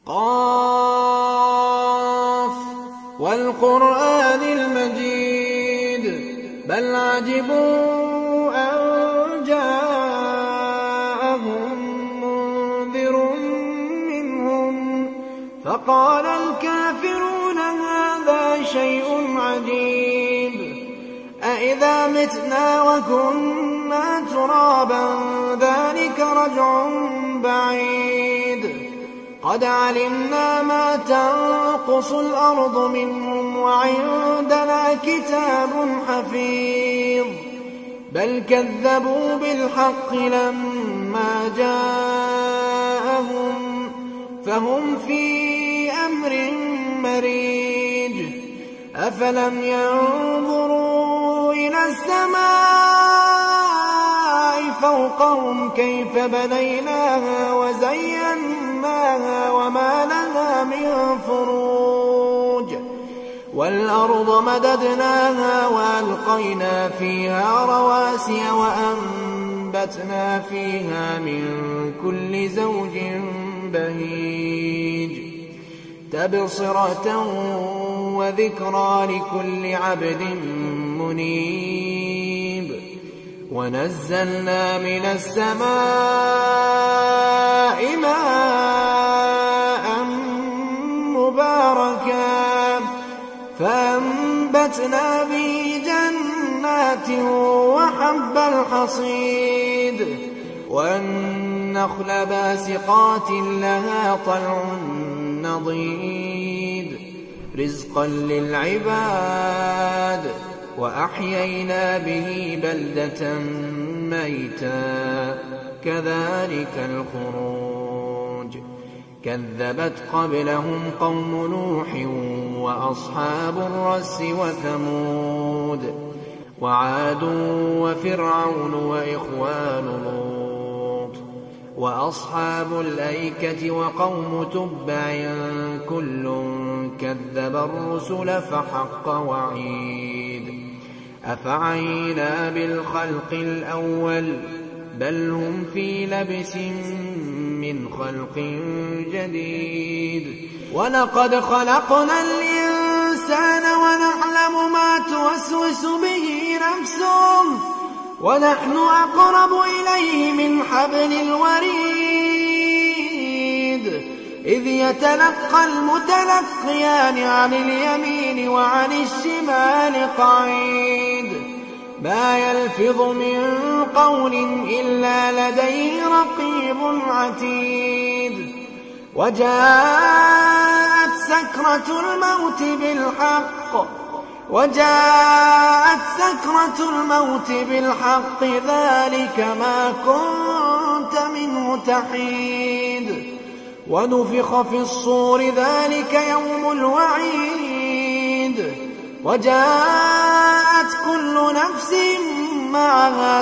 قاف والقرآن المجيد بل عجبوا أن جاءهم منذر منهم فقال الكافرون هذا شيء عجيب أإذا متنا وكنا ترابا ذلك رجع بعيد قد علمنا ما تنقص الأرض منهم وعندنا كتاب حفيظ بل كذبوا بالحق لما جاءهم فهم في أمر مريج أفلم ينظروا إلى السماء فوقهم كيف بنيناها وزيناها وما لها من فروج والأرض مددناها وألقينا فيها رواسي وأنبتنا فيها من كل زوج بهيج تبصرة وذكرى لكل عبد منيب ونزلنا من السماء ماء مباركا فأنبتنا به جنات وحب الحصيد والنخل باسقات لها طلع نضيد رزقا للعباد وأحيينا به بلدة ميتا كذلك الخروج كذبت قبلهم قوم نوح وأصحاب الرس وثمود وعاد وفرعون وإخوان لوط وأصحاب الأيكة وقوم تبع كل كذب الرسل فحق وعيد أفعينا بالخلق الأول بل هم في لبس من خلق جديد ولقد خلقنا الإنسان ونعلم ما توسوس به نفسه ونحن أقرب إليه من حبل الوريد إذ يتلقى المتلقيان عن اليمين وعن الشمال قعيد ما يلفظ من قول إلا لديه رقيب عتيد وجاءت سكرة الموت بالحق ذلك ما كنت منه تحيد ونفخ في الصور ذلك يوم الوعيد وجاءت كل نفس معها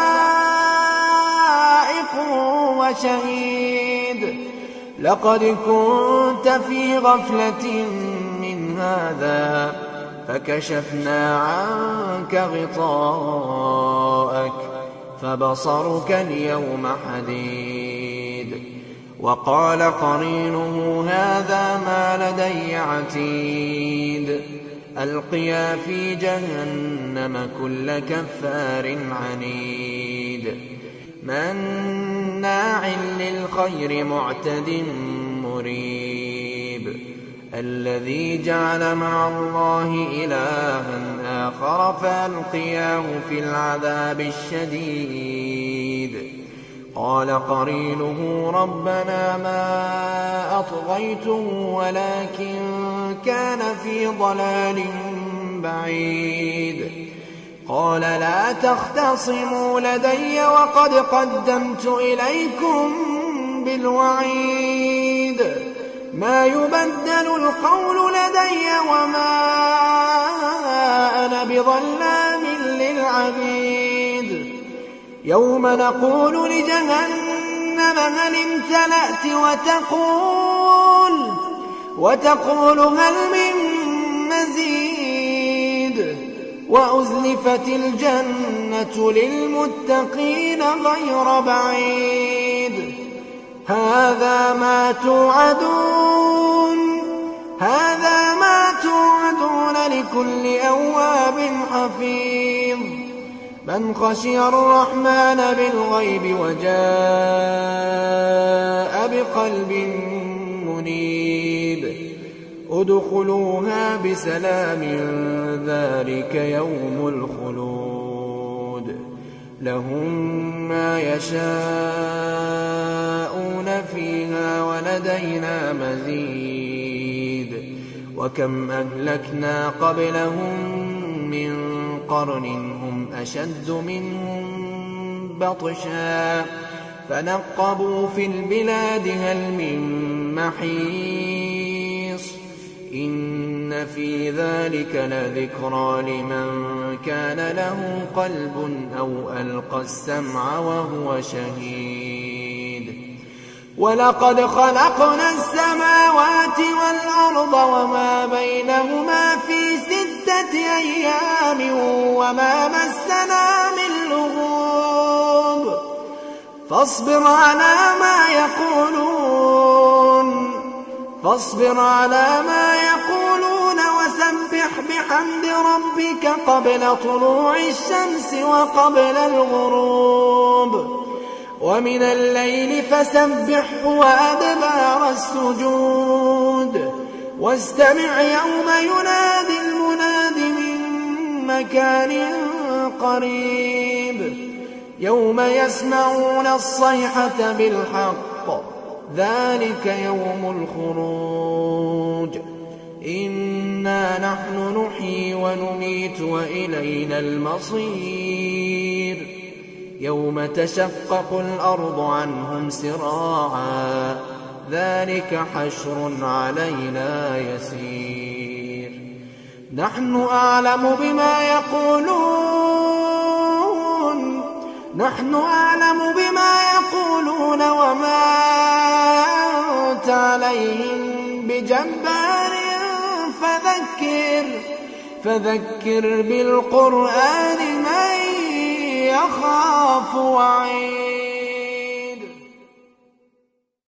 سائق وشهيد لقد كنت في غفلة من هذا فكشفنا عنك غطاءك فبصرك اليوم حديد وقال قرينه هذا ما لدي عتيد ألقيا في جهنم كل كفار عنيد مناع للخير معتد مريب الذي جعل مع الله إلها آخر فألقياه في العذاب الشديد قال قرينه ربنا ما أطغيته ولكن كان في ضلال بعيد قال لا تختصموا لدي وقد قدمت إليكم بالوعيد ما يبدل القول لدي وما أنا بظلام للعبيد يوم نقول لجهنم هل امتلأت وتقول هل من مزيد وأزلفت الجنة للمتقين غير بعيد هذا ما توعدون هذا ما توعدون لكل أواب حفيظ من خشي الرحمن بالغيب وجاء بقلب منيب ادخلوها بسلام ذلك يوم الخلود لهم ما يشاءون فيها ولدينا مزيد وكم أهلكنا قبلهم من قرن هم أشد منهم بطشا فنقبوا في البلاد هل من محيص إن في ذلك لذكرى لمن كان له قلب أو ألقى السمع وهو شهيد ولقد خلقنا السماوات والأرض وما بينهما في 6 أيام وما مسنا من لغوب فاصبر على ما يقولون وسبح بحمد ربك قبل طلوع الشمس وقبل الغروب ومن الليل فسبحه وأدبار السجود واستمع يوم ينادي المناد من مكان قريب يوم يسمعون الصيحة بالحق ذلك يوم الخروج إنا نحن نحيي ونميت وإلينا المصير يوم تشقق الأرض عنهم سراعا ذلك حشر علينا يسير نحن أعلم بما يقولون وما أنت عليهم بجبار فذكر بالقرآن من يخاف وعيد